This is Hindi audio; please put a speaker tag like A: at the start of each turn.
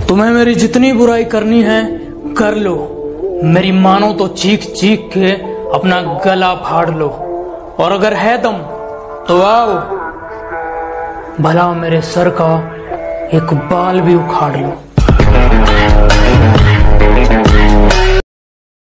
A: तुम्हें मेरी जितनी बुराई करनी है कर लो, मेरी मानो तो चीख चीख के अपना गला फाड़ लो, और अगर है दम तो आओ, भला मेरे सर का एक बाल भी उखाड़ लो।